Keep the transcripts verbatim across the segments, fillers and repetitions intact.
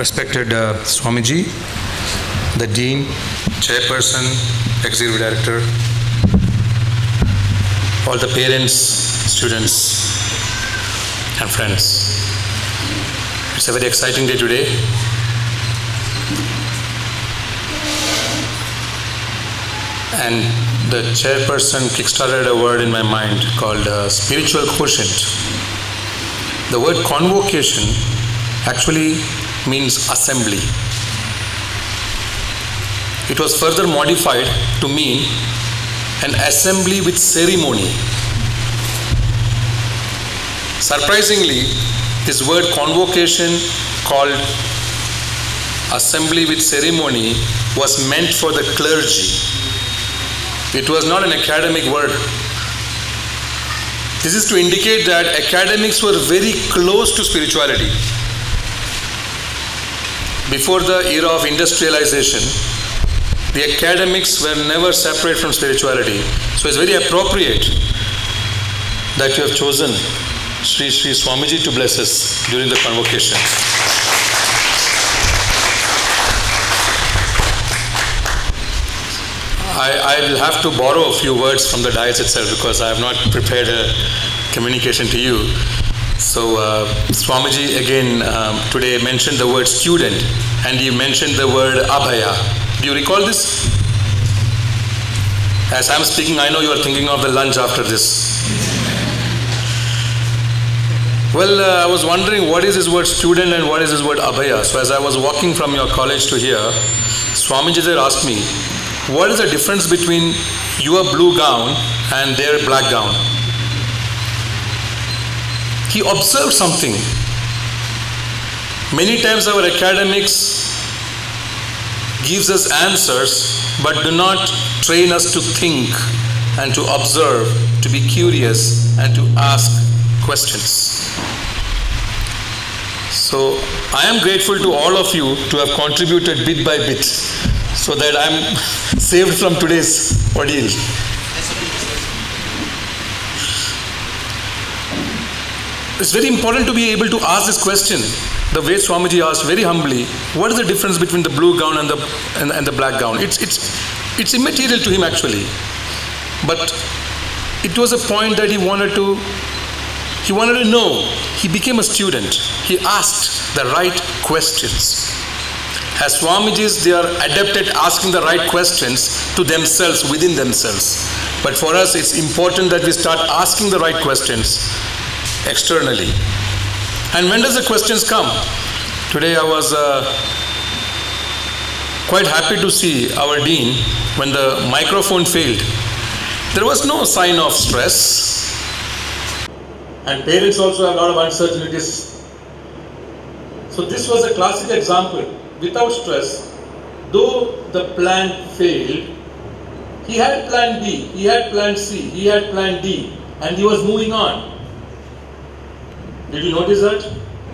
respected uh, Swamiji, the Dean, Chairperson, Executive Director, all the parents, students, and friends. It's a very exciting day today. And the chairperson kickstarted a word in my mind called uh, spiritual quotient. The word convocation actually means assembly. It was further modified to mean an assembly with ceremony. Surprisingly, this word convocation called assembly with ceremony was meant for the clergy. It was not an academic word. This is to indicate that academics were very close to spirituality. Before the era of industrialization, the academics were never separate from spirituality. So it's very appropriate that you have chosen Sri Sri Swamiji to bless us during the convocation. I, I will have to borrow a few words from the dais itself because I have not prepared a communication to you. So uh, Swamiji again um, today mentioned the word student and he mentioned the word abhaya. Do you recall this? As I am speaking, I know you are thinking of the lunch after this. Well, uh, I was wondering what is this word student and what is this word abhaya. So as I was walking from your college to here, Swamiji there asked me, what is the difference between your blue gown and their black gown? He observed something. Many times our academics gives us answers but do not train us to think and to observe, to be curious and to ask questions. So I am grateful to all of you to have contributed bit by bit so that I am saved from today's ordeal. It's very important to be able to ask this question the way Swamiji asked very humbly, what is the difference between the blue gown and the, and, and the black gown? It's, it's, it's immaterial to him actually. But it was a point that he wanted to, he wanted to know. He became a student. He asked the right questions. As Swamijis, they are adept at asking the right questions to themselves, within themselves. But for us, it's important that we start asking the right questions externally. And when does the questions come? Today I was uh, quite happy to see our dean when the microphone failed. There was no sign of stress. And parents also have a lot of uncertainties. So this was a classic example. Without stress, though the plan failed, he had plan B, he had plan C, he had plan D, and he was moving on. Did you notice that?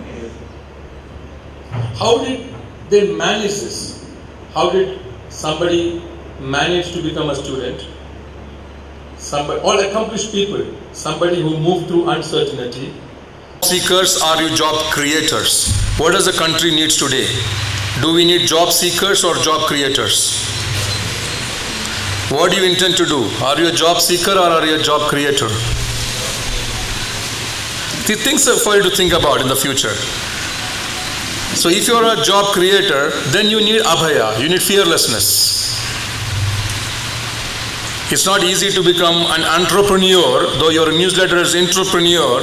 How did they manage this? How did somebody manage to become a student? Somebody, all accomplished people, somebody who moved through uncertainty. Seekers, are you job creators? What does the country needs today? Do we need job seekers or job creators? What do you intend to do? Are you a job seeker or are you a job creator? The things for you to think about in the future. So if you are a job creator, then you need abhaya, you need fearlessness. It's not easy to become an entrepreneur, though your newsletter is entrepreneur.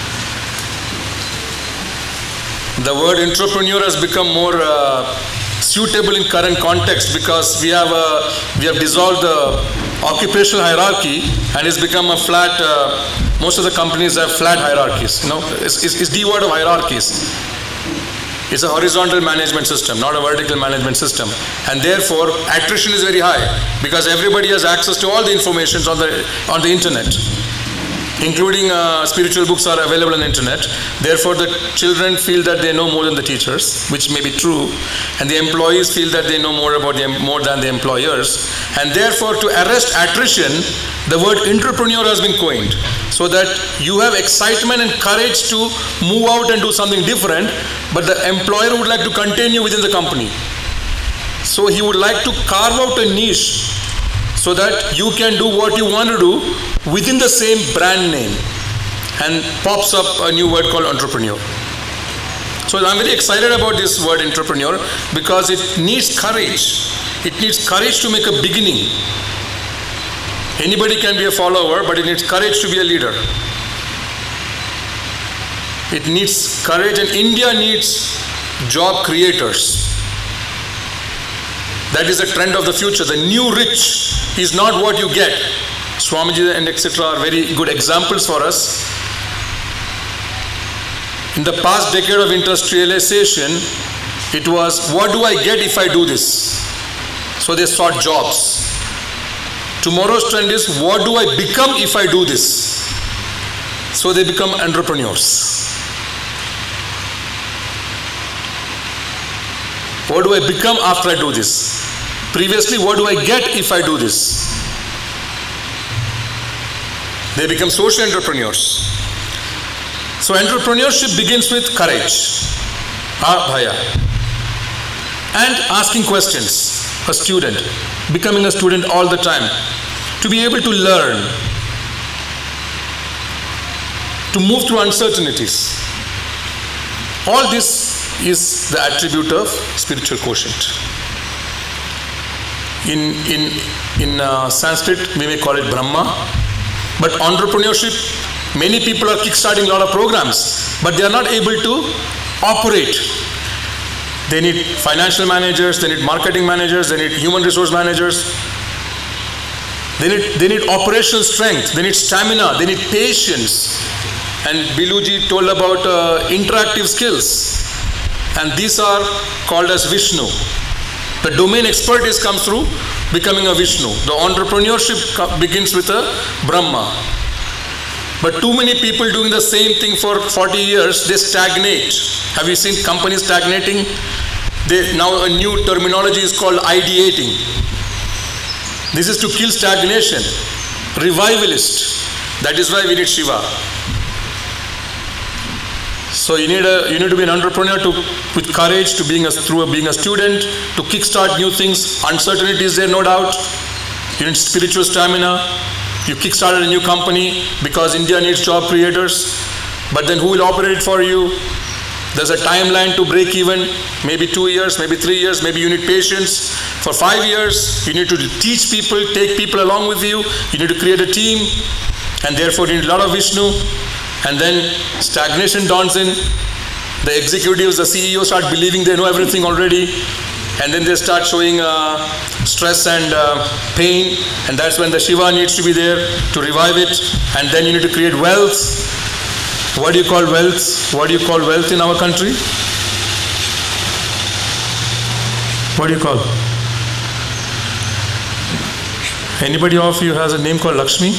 The word entrepreneur has become more uh, suitable in current context because we have uh, we have dissolved the occupational hierarchy and it's become a flat. Uh, most of the companies have flat hierarchies. You know, it's, it's, it's devoid of hierarchies. It's a horizontal management system, not a vertical management system, and therefore attrition is very high because everybody has access to all the information on the on the internet. including uh, spiritual books are available on the internet. Therefore, the children feel that they know more than the teachers, which may be true, and the employees feel that they know more about the, more than the employers. And therefore, to arrest attrition, the word entrepreneur has been coined, so that you have excitement and courage to move out and do something different, but the employer would like to continue within the company. So he would like to carve out a niche so that you can do what you want to do within the same brand name, and pops up a new word called entrepreneur. So I'm very excited about this word entrepreneur because it needs courage. It needs courage to make a beginning. Anybody can be a follower, but it needs courage to be a leader. It needs courage, and India needs job creators. That is the trend of the future. The new rich is not what you get. Swamiji and et cetera are very good examples for us. In the past decade of industrialization, it was, what do I get if I do this? So they sought jobs. Tomorrow's trend is, what do I become if I do this? So they become entrepreneurs. What do I become after I do this? Previously, what do I get if I do this? They become social entrepreneurs. So entrepreneurship begins with courage, bhaya, and asking questions. A student, becoming a student all the time, to be able to learn, to move through uncertainties. All this is the attribute of spiritual quotient. In, in, in uh, Sanskrit, we may call it Brahma. But entrepreneurship, many people are kickstarting a lot of programs, but they are not able to operate. They need financial managers, they need marketing managers, they need human resource managers. They need, they need operational strength, they need stamina, they need patience. And Biluji told about uh, interactive skills. And these are called as Vishnu. The domain expertise comes through becoming a Vishnu. The entrepreneurship begins with a Brahma. But too many people doing the same thing for forty years, they stagnate. Have you seen companies stagnating? They, now a new terminology is called ideating. This is to kill stagnation. Revivalist. That is why we need Shiva. So you need a you need to be an entrepreneur to with courage to being a through a, being a student to kickstart new things. Uncertainty is there, no doubt. You need spiritual stamina. You kickstarted a new company because India needs job creators. But then who will operate it for you? There's a timeline to break even. Maybe two years, maybe three years. Maybe you need patience. For five years, you need to teach people, take people along with you. You need to create a team, and therefore you need a lot of Vishnu. And then stagnation dawns in. The executives, the C E Os start believing they know everything already. And then they start showing uh, stress and uh, pain. And that's when the Shiva needs to be there to revive it. And then you need to create wealth. What do you call wealth? What do you call wealth in our country? What do you call? Anybody of you has a name called Lakshmi?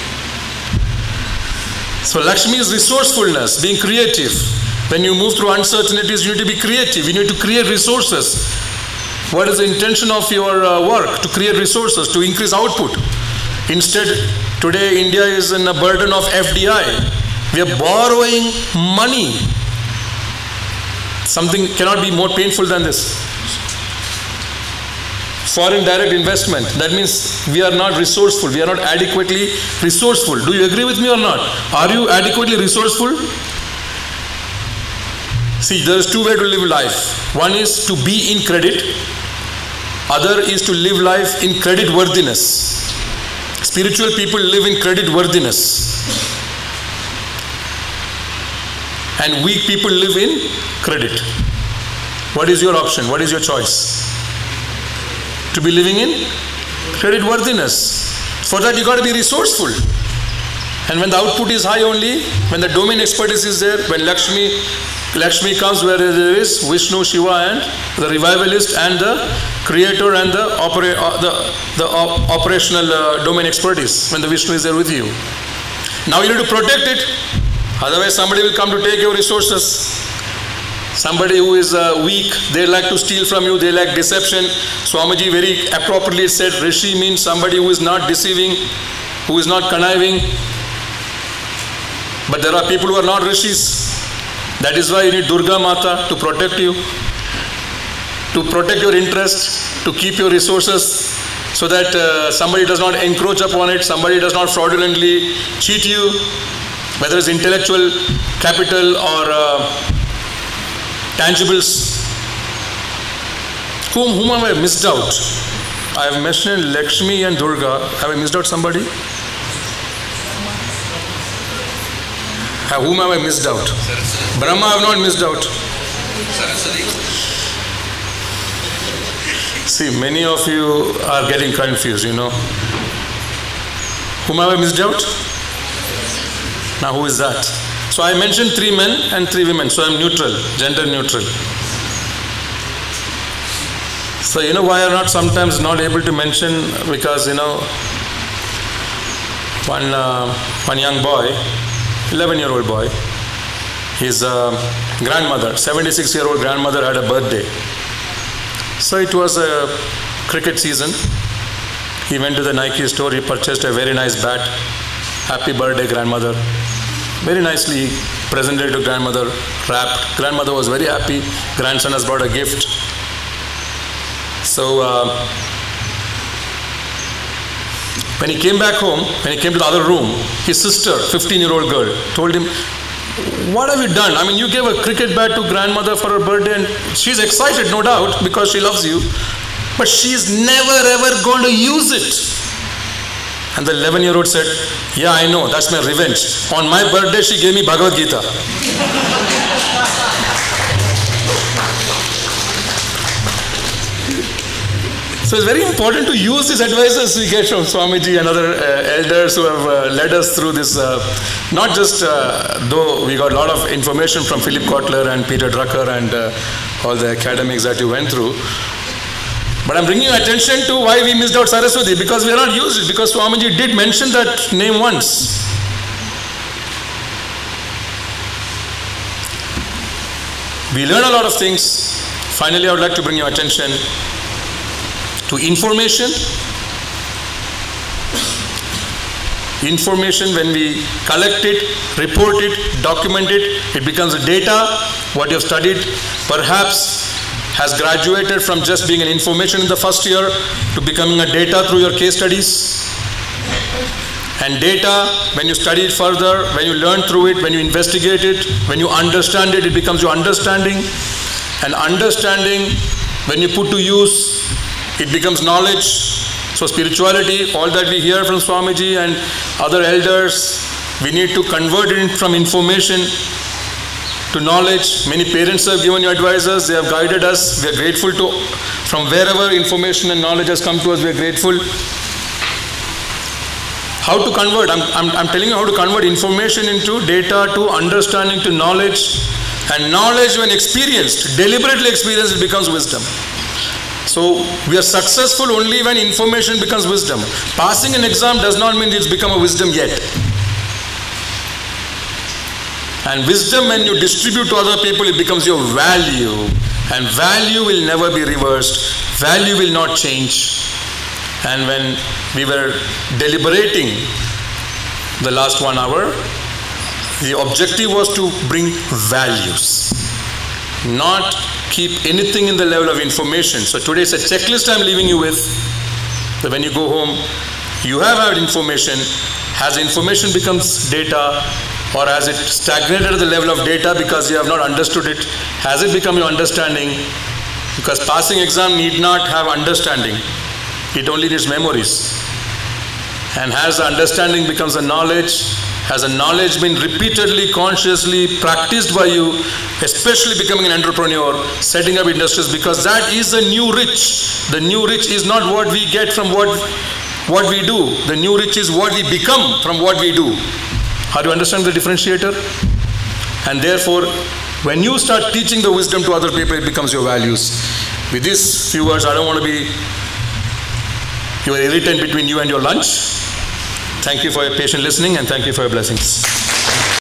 So Lakshmi is resourcefulness, being creative. When you move through uncertainties, you need to be creative. You need to create resources. What is the intention of your uh, work? To create resources, to increase output. Instead, today India is in a burden of F D I. We are borrowing money. Something cannot be more painful than this. Foreign direct investment. That means we are not resourceful. We are not adequately resourceful. Do you agree with me or not? Are you adequately resourceful? See, there is two ways to live life. One is to be in credit. Other is to live life in credit worthiness. Spiritual people live in credit worthiness. And weak people live in credit. What is your option? What is your choice? To be living in credit worthiness. For that you got to be resourceful. And when the output is high only, when the domain expertise is there, when Lakshmi, Lakshmi comes where there is Vishnu, Shiva and the revivalist and the creator and the, opera, uh, the, the uh, operational uh, domain expertise, when the Vishnu is there with you. Now you need to protect it. Otherwise somebody will come to take your resources. Somebody who is uh, weak, they like to steal from you, they like deception. Swamiji very appropriately said, Rishi means somebody who is not deceiving, who is not conniving. But there are people who are not Rishis. That is why you need Durga Mata to protect you, to protect your interest, to keep your resources, so that uh, somebody does not encroach upon it, somebody does not fraudulently cheat you, whether it's intellectual capital or uh, tangibles. Whom, whom have I missed out? I have mentioned Lakshmi and Durga. Have I missed out somebody? Whom have I missed out? Saraswati. Brahma I have not missed out. Saraswati. See, many of you are getting confused, you know. Whom have I missed out? Now who is that? So I mentioned three men and three women. So I am neutral, gender neutral. So you know why I am not sometimes not able to mention, because you know, one, uh, one young boy, eleven year old boy, his uh, grandmother, seventy-six year old grandmother had a birthday. So it was a cricket season. He went to the Nike store, he purchased a very nice bat. Happy birthday grandmother. Very nicely presented to grandmother, wrapped. Grandmother was very happy. Grandson has brought a gift. So uh, when he came back home, when he came to the other room, his sister, fifteen year old girl, told him, what have you done? I mean, you gave a cricket bat to grandmother for her birthday, and she's excited, no doubt, because she loves you. But she's never ever going to use it. And the eleven year old said, yeah, I know, that's my revenge. On my birthday, she gave me Bhagavad Gita. So it's very important to use these advices we get from Swamiji and other uh, elders who have uh, led us through this. Uh, not just, uh, though we got a lot of information from Philip Kotler and Peter Drucker and uh, all the academics that you went through. But I'm bringing attention to why we missed out Saraswati, because we are not used it, because Swamiji did mention that name once. We learn a lot of things. Finally, I would like to bring your attention to information. Information, when we collect it, report it, document it, it becomes a data. What you have studied perhaps has graduated from just being an information in the first year to becoming a data through your case studies. And data, when you study it further, when you learn through it, when you investigate it, when you understand it, it becomes your understanding. And understanding, when you put to use, it becomes knowledge. So spirituality, all that we hear from Swamiji and other elders, we need to convert it from information to knowledge. Many parents have given you advices, they have guided us, we are grateful to, from wherever information and knowledge has come to us, we are grateful. How to convert? I'm, I'm, I'm telling you how to convert information into data, to understanding, to knowledge. And knowledge, when experienced, deliberately experienced, it becomes wisdom. So we are successful only when information becomes wisdom. Passing an exam does not mean it's become a wisdom yet. And wisdom, when you distribute to other people, it becomes your value. And value will never be reversed. Value will not change. And when we were deliberating the last one hour, the objective was to bring values, not keep anything in the level of information. So today is a checklist I'm leaving you with. So when you go home, you have had information. Has information becomes data, or has it stagnated at the level of data because you have not understood it? Has it become your understanding? Because passing exam need not have understanding. It only needs memories. And has the understanding becomes a knowledge? Has a knowledge been repeatedly, consciously practiced by you, especially becoming an entrepreneur, setting up industries, because that is the new rich. The new rich is not what we get from what, what we do. The new rich is what we become from what we do. How do you understand the differentiator? And therefore, when you start teaching the wisdom to other people, it becomes your values. With these few words, I don't want to be your irritant between you and your lunch. Thank you for your patient listening and thank you for your blessings.